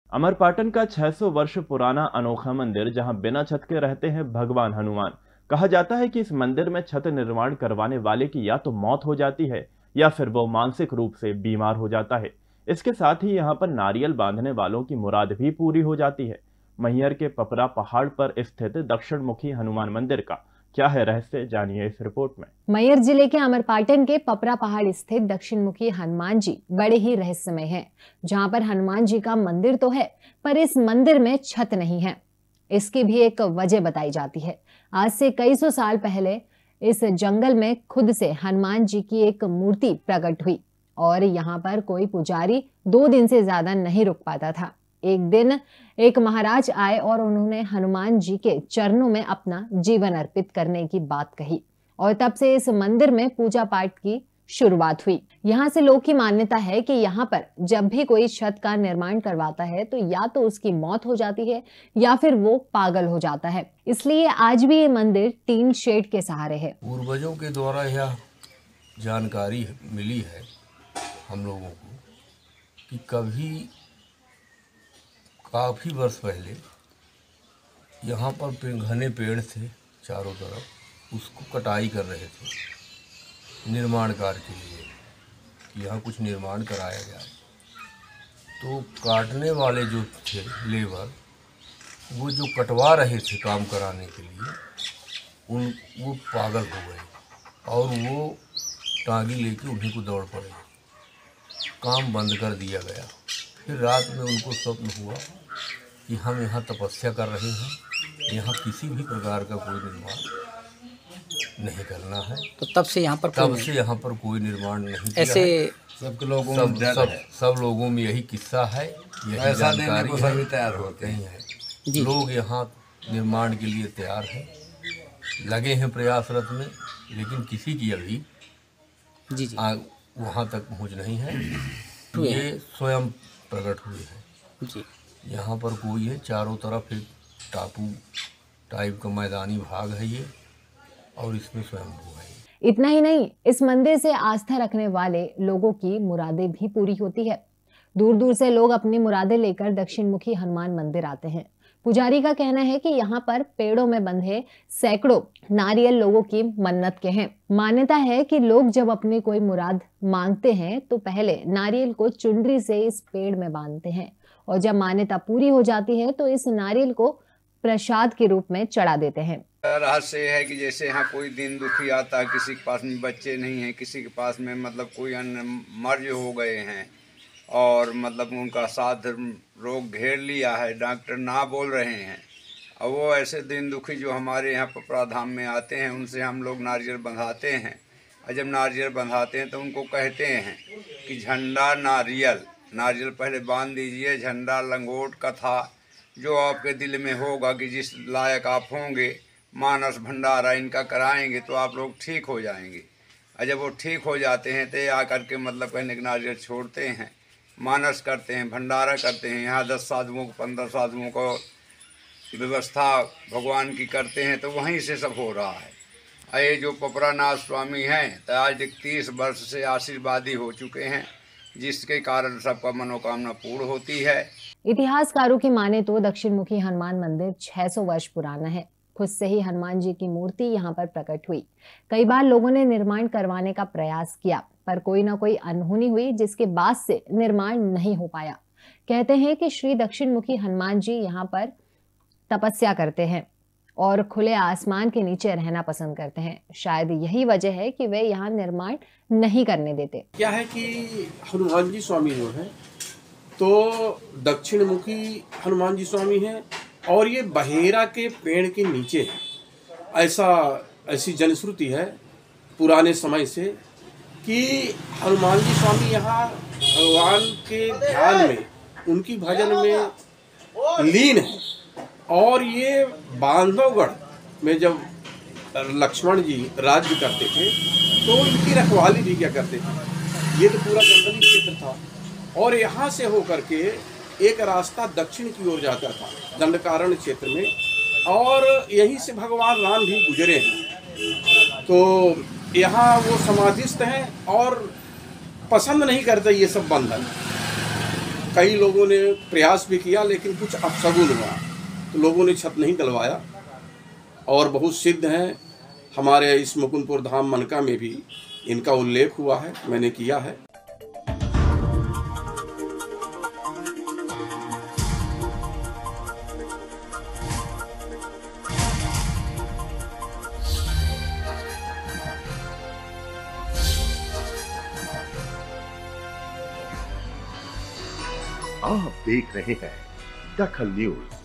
अमरपाटन का 600 वर्ष पुराना अनोखा मंदिर जहां बिना छत के रहते हैं भगवान हनुमान। कहा जाता है कि इस मंदिर में छत निर्माण करवाने वाले की या तो मौत हो जाती है या फिर वो मानसिक रूप से बीमार हो जाता है। इसके साथ ही यहाँ पर नारियल बांधने वालों की मुराद भी पूरी हो जाती है। मैहर के पपरा पहाड़ पर स्थित दक्षिण मुखी हनुमान मंदिर का क्या है रहस्य, जानिए इस रिपोर्ट में। मैहर जिले के अमरपाटन के पपरा पहाड़ स्थित दक्षिण मुखी हनुमान जी बड़े ही रहस्यमय हैं, जहां पर हनुमान जी का मंदिर तो है पर इस मंदिर में छत नहीं है। इसकी भी एक वजह बताई जाती है। आज से कई सौ साल पहले इस जंगल में खुद से हनुमान जी की एक मूर्ति प्रकट हुई और यहाँ पर कोई पुजारी 2 दिन से ज्यादा नहीं रुक पाता था। एक दिन एक महाराज आए और उन्होंने हनुमान जी के चरणों में अपना जीवन अर्पित करने की बात कही और तब से इस मंदिर में पूजा पाठ की शुरुआत हुई। यहाँ से लोग की मान्यता है कि यहाँ पर जब भी कोई छत का निर्माण करवाता है तो या तो उसकी मौत हो जाती है या फिर वो पागल हो जाता है। इसलिए आज भी ये मंदिर टीन शेड के सहारे है। पूर्वजों के द्वारा यह जानकारी मिली है हम लोगों को कि कभी काफ़ी वर्ष पहले यहाँ पर घने पेड़ थे चारों तरफ, उसको कटाई कर रहे थे निर्माण कार्य के लिए कि यहाँ कुछ निर्माण कराया जाए। तो काटने वाले जो थे लेबर, वो जो कटवा रहे थे काम कराने के लिए, वो पागल हो गए और वो टांगी लेके उन्हीं को दौड़ पड़े। काम बंद कर दिया गया। फिर रात में उनको स्वप्न हुआ कि हम यहाँ तपस्या कर रहे हैं, यहाँ किसी भी प्रकार का कोई निर्माण नहीं करना है। तो तब से यहाँ पर कोई निर्माण नहीं किया ऐसे है। सब लोगों में यही किस्सा है, यही जानकारी सभी तैयार होते हैं। लोग यहाँ निर्माण के लिए तैयार हैं, लगे हैं प्रयासरत में, लेकिन किसी की अभी वहाँ तक पहुँच नहीं है। ये स्वयं प्रकट हुए हैं जी। यहाँ पर कोई है, चारों तरफ एक टापू टाइप का मैदानी भाग है ये, और इसमें स्वयंभू है। इतना ही नहीं, इस मंदिर से आस्था रखने वाले लोगों की मुरादें भी पूरी होती है। दूर दूर से लोग अपनी मुरादें लेकर दक्षिण मुखी हनुमान मंदिर आते हैं। पुजारी का कहना है कि यहाँ पर पेड़ों में बंधे सैकड़ों नारियल लोगों की मन्नत के हैं। मान्यता है कि लोग जब अपनी कोई मुराद मांगते हैं तो पहले नारियल को चुनरी से इस पेड़ में बांधते हैं और जब मान्यता पूरी हो जाती है तो इस नारियल को प्रसाद के रूप में चढ़ा देते हैं। रहस्य है कि जैसे यहाँ कोई दिन दुखी आता है, किसी के पास में बच्चे नहीं हैं, किसी के पास में मतलब कोई अन्य मर्ज हो गए हैं और मतलब उनका साथ रोग घेर लिया है, डॉक्टर ना बोल रहे हैं, और वो ऐसे दिन दुखी जो हमारे यहाँ पपरा धाम में आते हैं, उनसे हम लोग नारियल बंधाते हैं। और जब नारियल बंधाते हैं तो उनको कहते हैं कि झंडा नारियल पहले बांध दीजिए, झंडा लंगोट कथा जो आपके दिल में होगा कि जिस लायक आप होंगे, मानस भंडारा इनका कराएंगे तो आप लोग ठीक हो जाएंगे। और जब वो ठीक हो जाते हैं तो आकर के मतलब कहने के नारियल छोड़ते हैं, मानस करते हैं, भंडारा करते हैं। यहाँ 10 साधुओं को 15 साधुओं को व्यवस्था भगवान की करते हैं, तो वहीं से सब हो रहा है। ये जो पपरानाथ स्वामी हैं तो आज 30 वर्ष से आशीर्वादी हो चुके हैं, जिसके कारण सबका मनोकामना पूर्ण होती है। इतिहासकारों की माने तो दक्षिण मुखी हनुमान मंदिर 600 वर्ष पुराना है। खुद से ही हनुमान जी की मूर्ति यहाँ पर प्रकट हुई। कई बार लोगों ने निर्माण करवाने का प्रयास किया पर कोई ना कोई अनहोनी हुई, जिसके बाद से निर्माण नहीं हो पाया। कहते हैं कि श्री दक्षिण मुखी हनुमान जी यहाँ पर तपस्या करते हैं और खुले आसमान के नीचे रहना पसंद करते हैं। शायद यही वजह है कि वे यहाँ निर्माण नहीं करने देते। क्या है कि हनुमान जी स्वामी जो है तो दक्षिण मुखी हनुमान जी स्वामी हैं और ये बहेरा के पेड़ के नीचे है। ऐसी जनश्रुति है पुराने समय से कि हनुमान जी स्वामी यहाँ भगवान के ध्यान में, उनकी भजन में लीन है। और ये बांधवगढ़ में जब लक्ष्मण जी राज्य करते थे तो इनकी रखवाली भी क्या करते थे। ये तो पूरा जंगली क्षेत्र था और यहाँ से होकर के एक रास्ता दक्षिण की ओर जाता था दंडकारण्य क्षेत्र में, और यहीं से भगवान राम भी गुजरे हैं। तो यहाँ वो समाधिस्थ हैं और पसंद नहीं करते ये सब बंधन। कई लोगों ने प्रयास भी किया, लेकिन कुछ अपशगुन हुआ तो लोगों ने छत नहीं डलवाया। और बहुत सिद्ध हैं, हमारे इस मुकुंदपुर धाम मनका में भी इनका उल्लेख हुआ है, मैंने किया है। आप देख रहे हैं दखल न्यूज।